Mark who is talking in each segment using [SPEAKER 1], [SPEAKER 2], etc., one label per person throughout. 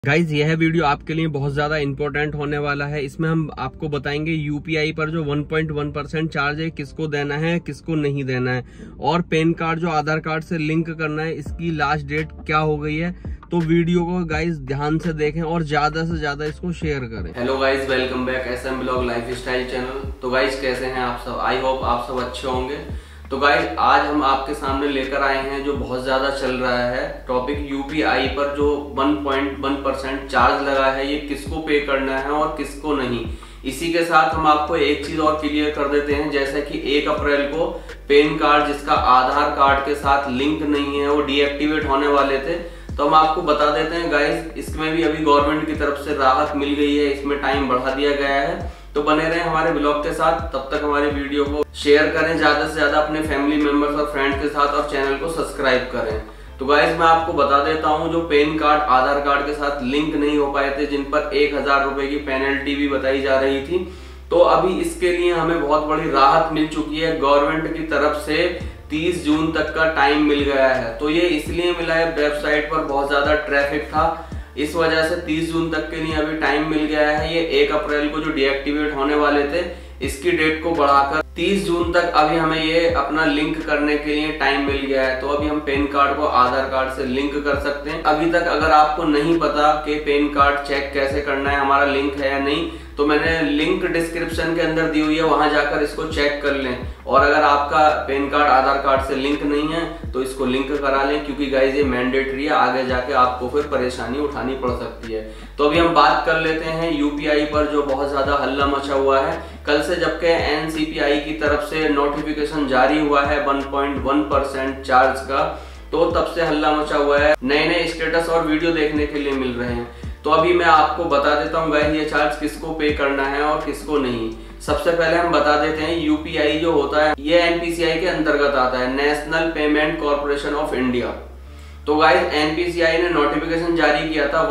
[SPEAKER 1] Guys यह video आपके लिए बहुत ज्यादा इंपॉर्टेंट होने वाला है। इसमें हम आपको बताएंगे यूपीआई पर जो 1.1% चार्ज है किसको देना है किसको नहीं देना है, और पैन कार्ड जो आधार कार्ड से लिंक करना है इसकी लास्ट डेट क्या हो गई है। तो वीडियो को गाइज ध्यान से देखें और ज्यादा से ज्यादा इसको शेयर करें।
[SPEAKER 2] Hello guys, welcome back SM blog life style channel. तो गाइज कैसे हैं आप सब? आई होप आप सब अच्छे होंगे। तो गाइज आज हम आपके सामने लेकर आए हैं जो बहुत ज्यादा चल रहा है टॉपिक, यूपीआई पर जो 1.1% चार्ज लगा है ये किसको पे करना है और किसको नहीं। इसी के साथ हम आपको एक चीज और क्लियर कर देते हैं, जैसे कि 1 अप्रैल को पैन कार्ड जिसका आधार कार्ड के साथ लिंक नहीं है वो डीएक्टिवेट होने वाले थे। तो हम आपको बता देते हैं गाइज, इसमें भी अभी गवर्नमेंट की तरफ से राहत मिल गई है, इसमें टाइम बढ़ा दिया गया है। तो बने रहें हमारे ब्लॉग के साथ, तब तक हमारे वीडियो को शेयर करें ज्यादा से ज्यादा अपने फैमिली मेंबर्स और फ्रेंड के साथ, और चैनल को सब्सक्राइब करें। तो गाइज मैं आपको बता देता हूं, जो पैन कार्ड आधार कार्ड के साथ लिंक नहीं हो पाए थे, जिन पर 1000 रुपए की पेनल्टी भी बताई जा रही थी, तो अभी इसके लिए हमें बहुत बड़ी राहत मिल चुकी है। गवर्नमेंट की तरफ से 30 जून तक का टाइम मिल गया है। तो ये इसलिए मिला है, वेबसाइट पर बहुत ज्यादा ट्रैफिक था, इस वजह से 30 जून तक के लिए अभी टाइम मिल गया है। ये 1 अप्रैल को जो डीएक्टिवेट होने वाले थे इसकी डेट को बढ़ाकर 30 जून तक अभी हमें ये अपना लिंक करने के लिए टाइम मिल गया है। तो अभी हम पैन कार्ड को आधार कार्ड से लिंक कर सकते हैं। अभी तक अगर आपको नहीं पता कि पैन कार्ड चेक कैसे करना है, हमारा लिंक है या नहीं, तो मैंने लिंक डिस्क्रिप्शन के अंदर दी हुई है, वहां जाकर इसको चेक कर लें। और अगर आपका पैन कार्ड आधार कार्ड से लिंक नहीं है तो इसको लिंक करा लें, क्योंकि गाइज ये मैंडेटरी है, आगे जाके आपको फिर परेशानी उठानी पड़ सकती है। तो अभी हम बात कर लेते हैं यूपीआई पर जो बहुत ज्यादा हल्ला मचा हुआ है। कल से जबकि एनसीपीआई की तरफ से नोटिफिकेशन जारी हुआ है 1.1% चार्ज का, तो तब से हल्ला मचा हुआ है, नए नए स्टेटस और वीडियो देखने के लिए मिल रहे हैं। तो अभी मैं आपको बता देता हूँ गाइस ये चार्ज किसको पे करना है और किसको नहीं। सबसे पहले हम बता देते हैं, यूपीआई जो होता है ये एनपीसीआई के अंतर्गत आता है, National Payment Corporation of India. तो गाइस एनपीसीआई ने नोटिफिकेशन जारी किया था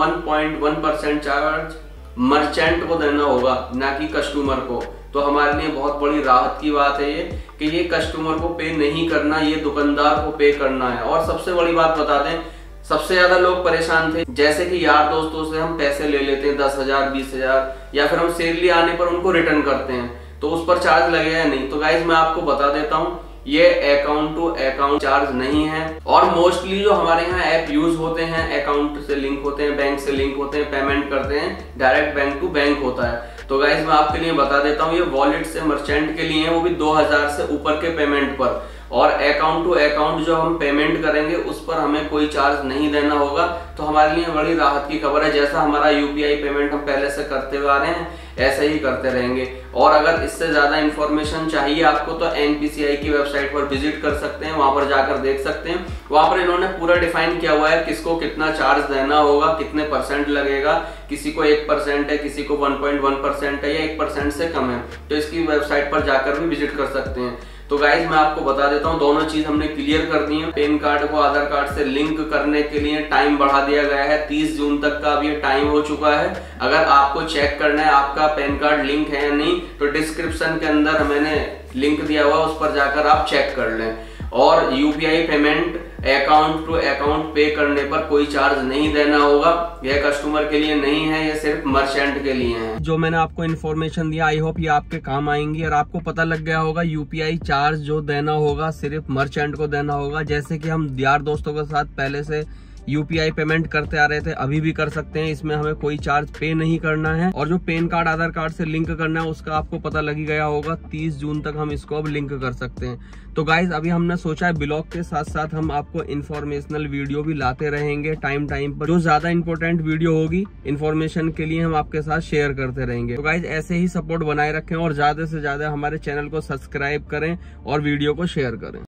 [SPEAKER 2] 1.1% चार्ज मर्चेंट को देना होगा, ना कि कस्टमर को। तो हमारे लिए बहुत बड़ी राहत की बात है ये कि ये कस्टमर को पे नहीं करना, ये दुकानदार को पे करना है। और सबसे बड़ी बात बता दें, सबसे ज्यादा लोग परेशान थे, जैसे कि यार दोस्तों से हम पैसे ले लेते हैं 10,000 20,000, या फिर हम सैलरी आने पर उनको रिटर्न करते हैं, तो उस पर चार्ज लगेगा या नहीं। तो गाइज मैं आपको बता देता हूँ, ये अकाउंट टू अकाउंट चार्ज नहीं है। और मोस्टली जो हमारे यहाँ ऐप यूज होते हैं, अकाउंट से लिंक होते हैं, बैंक से लिंक होते हैं, पेमेंट करते हैं, डायरेक्ट बैंक टू बैंक होता है। तो गाइज मैं आपके लिए बता देता हूँ, ये वॉलेट से मर्चेंट के लिए है, वो भी 2000 से ऊपर के पेमेंट पर। और अकाउंट टू अकाउंट जो हम पेमेंट करेंगे उस पर हमें कोई चार्ज नहीं देना होगा। तो हमारे लिए बड़ी राहत की खबर है, जैसा हमारा यूपीआई पेमेंट हम पहले से करते हुए आ रहे हैं ऐसे ही करते रहेंगे। और अगर इससे ज्यादा इन्फॉर्मेशन चाहिए आपको तो एनपीसीआई की वेबसाइट पर विजिट कर सकते हैं, वहां पर जाकर देख सकते हैं। वहां पर इन्होंने पूरा डिफाइन किया हुआ है किसको कितना चार्ज देना होगा, कितने % लगेगा, किसी को 1% है, किसी को 1.1% है, या 1% से कम है। तो इसकी वेबसाइट पर जाकर भी विजिट कर सकते हैं। तो गाइज मैं आपको बता देता हूँ, दोनों चीज हमने क्लियर कर दी है। पैन कार्ड को आधार कार्ड से लिंक करने के लिए टाइम बढ़ा दिया गया है, 30 जून तक का अब ये टाइम हो चुका है। अगर आपको चेक करना है आपका पैन कार्ड लिंक है या नहीं, तो डिस्क्रिप्शन के अंदर मैंने लिंक दिया हुआ, उस पर जाकर आप चेक कर लें। और UPI payment account to account pay करने पर कोई चार्ज नहीं देना होगा। यह कस्टमर के लिए नहीं है, यह सिर्फ मर्चेंट के लिए है।
[SPEAKER 1] जो मैंने आपको इन्फॉर्मेशन दिया, आई होप ये आपके काम आएंगी और आपको पता लग गया होगा यूपीआई चार्ज जो देना होगा सिर्फ मर्चेंट को देना होगा। जैसे कि हम यार दोस्तों के साथ पहले से यूपीआई पेमेंट करते आ रहे थे, अभी भी कर सकते हैं, इसमें हमें कोई चार्ज पे नहीं करना है। और जो पैन कार्ड आधार कार्ड से लिंक करना है उसका आपको पता लग ही गया होगा, 30 जून तक हम इसको अब लिंक कर सकते हैं। तो गाइज अभी हमने सोचा है ब्लॉग के साथ साथ हम आपको इन्फॉर्मेशनल वीडियो भी लाते रहेंगे टाइम पर। जो ज्यादा इंपॉर्टेंट वीडियो होगी इन्फॉर्मेशन के लिए हम आपके साथ शेयर करते रहेंगे। तो गाइज ऐसे ही सपोर्ट बनाए रखें और ज्यादा से ज्यादा हमारे चैनल को सब्सक्राइब करें और वीडियो को शेयर करें।